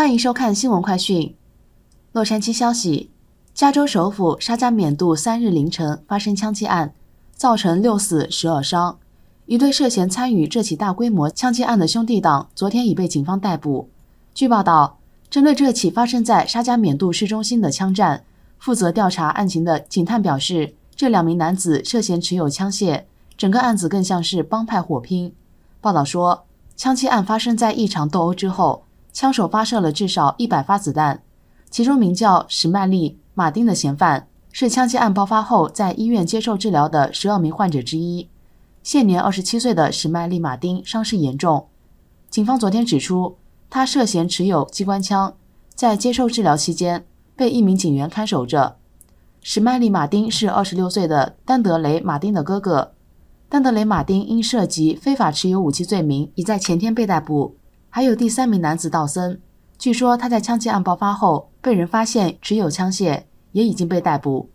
欢迎收看新闻快讯。洛杉矶消息，加州首府沙加缅度3日凌晨发生枪击案，造成6死12伤。一对涉嫌参与这起大规模枪击案的兄弟党昨天已被警方逮捕。据报道，针对这起发生在沙加缅度市中心的枪战，负责调查案情的警探表示，这2名男子涉嫌持有枪械，整个案子更像是帮派火拼。报道说，枪击案发生在一场斗殴之后，枪手发射了至少100发子弹。其中名叫史麦利·马丁的嫌犯是枪击案爆发后在医院接受治疗的12名患者之一。现年27岁的史麦利·马丁伤势严重。警方昨天指出，他涉嫌持有机关枪，在接受治疗期间被1名警员看守着。史麦利·马丁是26岁的丹德雷·马丁的哥哥。丹德雷·马丁因涉及非法持有武器罪名已在前天被逮捕。还有第3名男子道森，据说他在枪击案爆发后被人发现持有枪械，也已经被逮捕。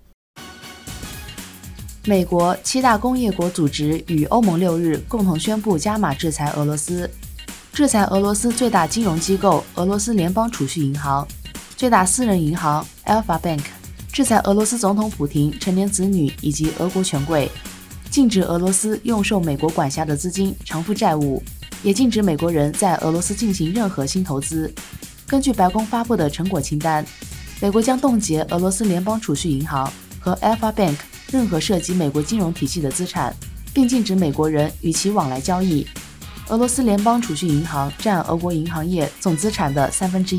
美国7大工业国组织与欧盟6日共同宣布加码制裁俄罗斯，制裁俄罗斯最大金融机构俄罗斯联邦储蓄银行、最大私人银行 Alfa Bank， 制裁俄罗斯总统普廷成年子女以及俄国权贵，禁止俄罗斯用受美国管辖的资金偿付债务，也禁止美国人在俄罗斯进行任何新投资。根据白宫发布的成果清单，美国将冻结俄罗斯联邦储蓄银行和 Alfa Bank 任何涉及美国金融体系的资产，并禁止美国人与其往来交易。俄罗斯联邦储蓄银行占俄国银行业总资产的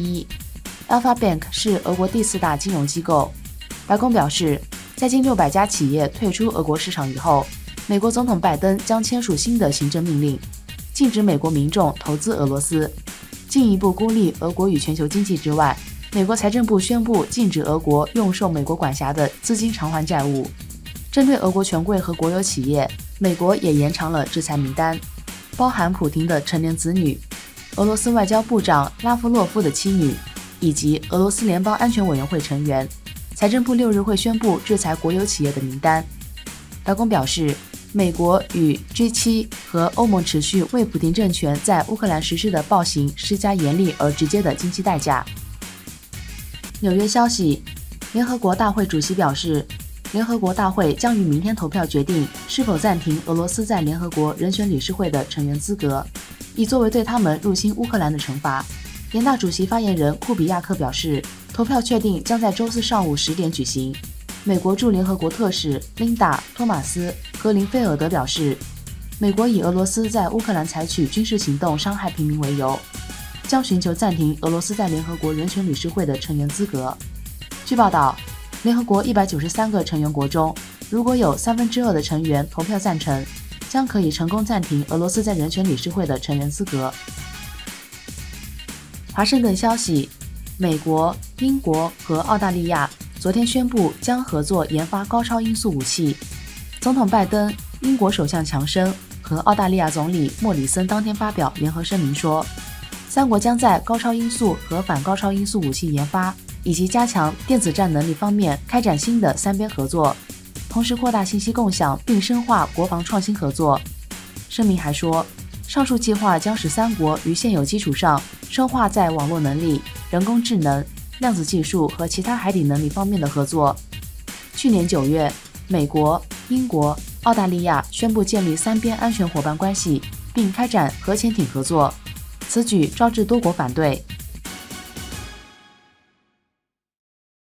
1/3。Alfa Bank 是俄国第4大金融机构。白宫表示，在近600家企业退出俄国市场以后，美国总统拜登将签署新的行政命令，禁止美国民众投资俄罗斯。进一步孤立俄国与全球经济之外，美国财政部宣布禁止俄国用受美国管辖的资金偿还债务。针对俄国权贵和国有企业，美国也延长了制裁名单，包含普廷的成年子女、俄罗斯外交部长拉夫洛夫的妻女，以及俄罗斯联邦安全委员会成员。财政部6日会宣布制裁国有企业的名单。白宫表示，美国与 G7 和欧盟持续为普廷政权在乌克兰实施的暴行施加严厉而直接的经济代价。纽约消息，联合国大会主席表示，联合国大会将于明天投票决定是否暂停俄罗斯在联合国人权理事会的成员资格，以作为对他们入侵乌克兰的惩罚。联大主席发言人库比亚克表示，投票确定将在周4上午10点举行。美国驻联合国特使琳达·托马斯·格林菲尔德表示，美国以俄罗斯在乌克兰采取军事行动伤害平民为由，将寻求暂停俄罗斯在联合国人权理事会的成员资格。据报道，联合国193个成员国中，如果有2/3的成员投票赞成，将可以成功暂停俄罗斯在人权理事会的成员资格。华盛顿消息，美国、英国和澳大利亚昨天宣布将合作研发高超音速武器。总统拜登、英国首相强生和澳大利亚总理莫里森当天发表联合声明说，3国将在高超音速和反高超音速武器研发以及加强电子战能力方面开展新的3边合作，同时扩大信息共享并深化国防创新合作。声明还说，上述计划将使3国于现有基础上深化在网络能力、人工智能、量子技术和其他海底能力方面的合作。去年9月，美国、英国、澳大利亚宣布建立3边安全伙伴关系，并开展核潜艇合作。此举招致多国反对，